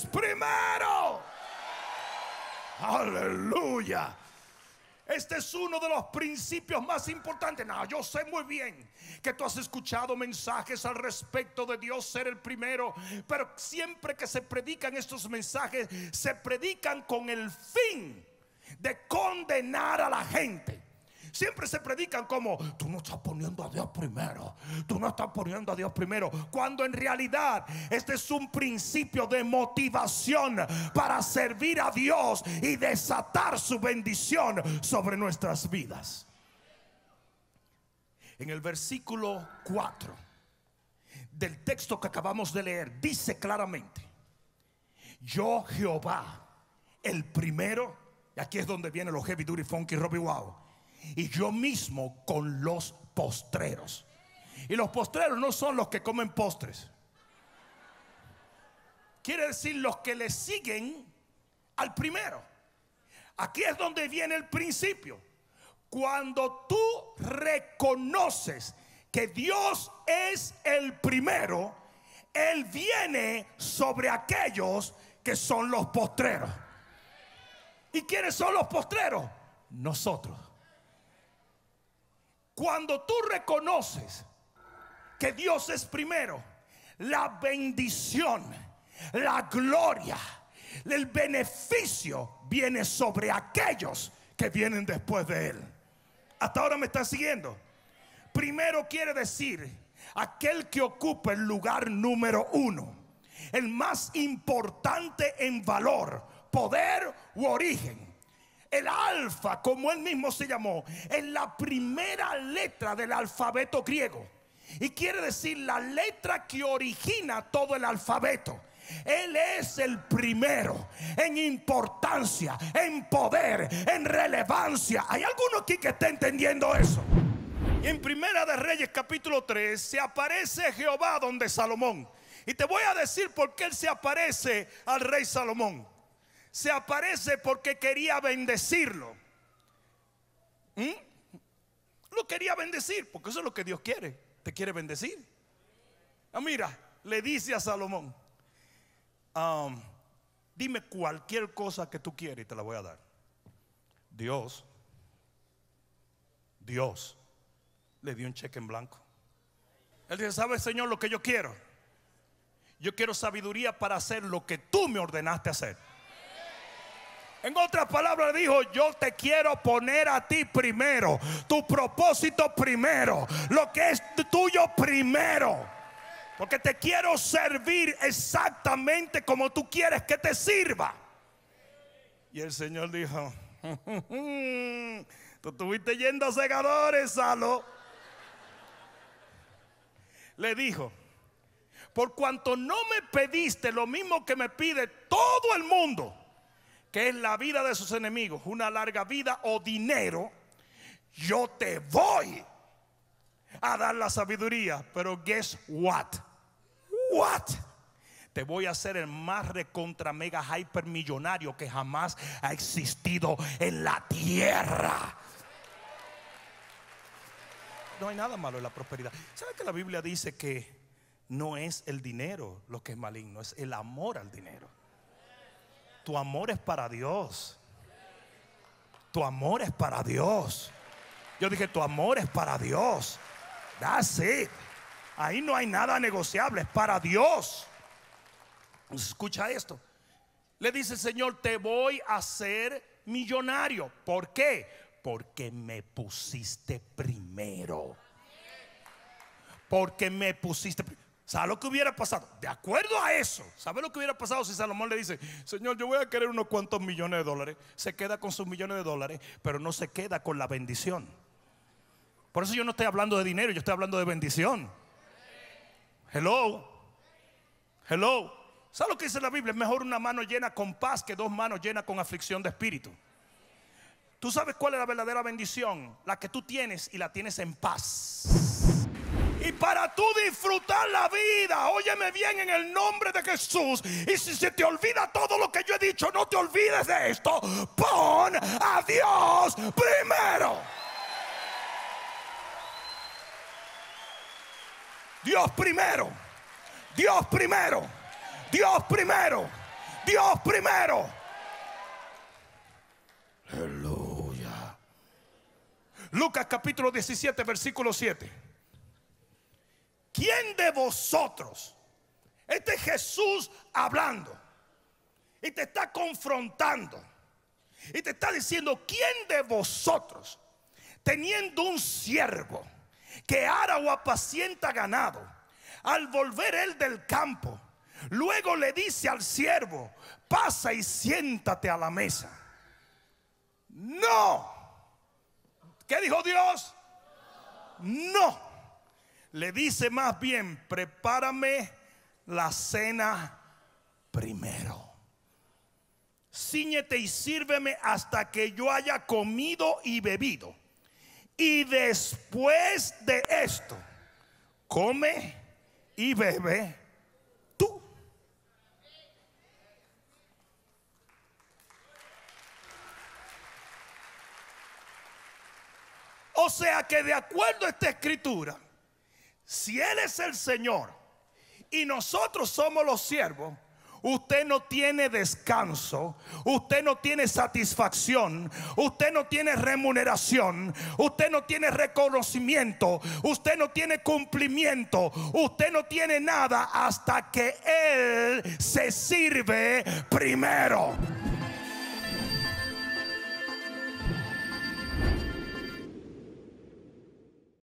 primero. Aleluya. Este es uno de los principios más importantes. No, yo sé muy bien que tú has escuchado mensajes al respecto de Dios ser el primero, pero siempre que se predican estos mensajes, se predican con el fin de condenar a la gente. Siempre se predican como: tú no estás poniendo a Dios primero, tú no estás poniendo a Dios primero, cuando en realidad este es un principio de motivación para servir a Dios y desatar su bendición sobre nuestras vidas. En el versículo 4 del texto que acabamos de leer, dice claramente: yo, Jehová, el primero. Y aquí es donde viene los heavy duty, funky, Robbie Wow. Y yo mismo con los postreros. Y los postreros no son los que comen postres. Quiere decir los que le siguen al primero. Aquí es donde viene el principio. Cuando tú reconoces que Dios es el primero, Él viene sobre aquellos que son los postreros. ¿Y quiénes son los postreros? Nosotros. Cuando tú reconoces que Dios es primero, la bendición, la gloria, el beneficio viene sobre aquellos que vienen después de Él. Hasta ahora me están siguiendo. Primero quiere decir aquel que ocupa el lugar número uno, el más importante en valor, poder u origen. El alfa, como él mismo se llamó, es la primera letra del alfabeto griego y quiere decir la letra que origina todo el alfabeto. Él es el primero en importancia, en poder, en relevancia. ¿Hay alguno aquí que esté entendiendo eso? Y en Primera de Reyes capítulo 3 se aparece Jehová donde Salomón. Y te voy a decir por qué él se aparece al rey Salomón. Se aparece porque quería bendecirlo. Lo quería bendecir, porque eso es lo que Dios quiere. Te quiere bendecir. Mira, le dice a Salomón: dime cualquier cosa que tú quieras y te la voy a dar. Dios le dio un cheque en blanco. Él dice: ¿sabes, Señor, lo que yo quiero? Yo quiero sabiduría para hacer lo que tú me ordenaste hacer. En otras palabras dijo: yo te quiero poner a ti primero, tu propósito primero, lo que es tuyo primero, porque te quiero servir exactamente como tú quieres que te sirva. Y el Señor dijo: tú estuviste yendo a segadores, Salo. Le dijo: por cuanto no me pediste lo mismo que me pide todo el mundo, que es la vida de sus enemigos, una larga vida o dinero, yo te voy a dar la sabiduría. Pero guess what? Te voy a hacer el más recontra mega hyper millonario que jamás ha existido en la tierra. No hay nada malo en la prosperidad. ¿Sabes que la Biblia dice que no es el dinero lo que es maligno, es el amor al dinero? Tu amor es para Dios. Tu amor es para Dios. Yo dije: tu amor es para Dios. That's it. Ahí no hay nada negociable, es para Dios. Escucha esto. Le dice el Señor: te voy a hacer millonario. ¿Por qué? Porque me pusiste primero. Porque me pusiste primero. ¿Sabe lo que hubiera pasado? De acuerdo a eso, ¿sabe lo que hubiera pasado si Salomón le dice: Señor, yo voy a querer unos cuantos millones de dólares? Se queda con sus millones de dólares, pero no se queda con la bendición. Por eso yo no estoy hablando de dinero, yo estoy hablando de bendición. Hello. ¿Sabe lo que dice la Biblia? Es mejor una mano llena con paz que dos manos llenas con aflicción de espíritu. ¿Tú sabes cuál es la verdadera bendición? La que tú tienes y la tienes en paz. Y para tú disfrutar la vida, óyeme bien en el nombre de Jesús. Y si se te olvida todo lo que yo he dicho, no te olvides de esto. Pon a Dios primero. Dios primero. Dios primero. Dios primero. Dios primero. Aleluya. Lucas capítulo 17 versículo 7. ¿Quién de vosotros? Este es Jesús hablando y te está confrontando y te está diciendo: ¿quién de vosotros, teniendo un siervo que ara o apacienta ganado, al volver él del campo, luego le dice al siervo: pasa y siéntate a la mesa? No. ¿Qué dijo Dios? No. Le dice más bien: prepárame la cena primero. Cíñete y sírveme hasta que yo haya comido y bebido. Y después de esto, come y bebe tú. O sea que de acuerdo a esta escritura, si Él es el Señor y nosotros somos los siervos, usted no tiene descanso, usted no tiene satisfacción, usted no tiene remuneración, usted no tiene reconocimiento, usted no tiene cumplimiento, usted no tiene nada hasta que Él se sirve primero.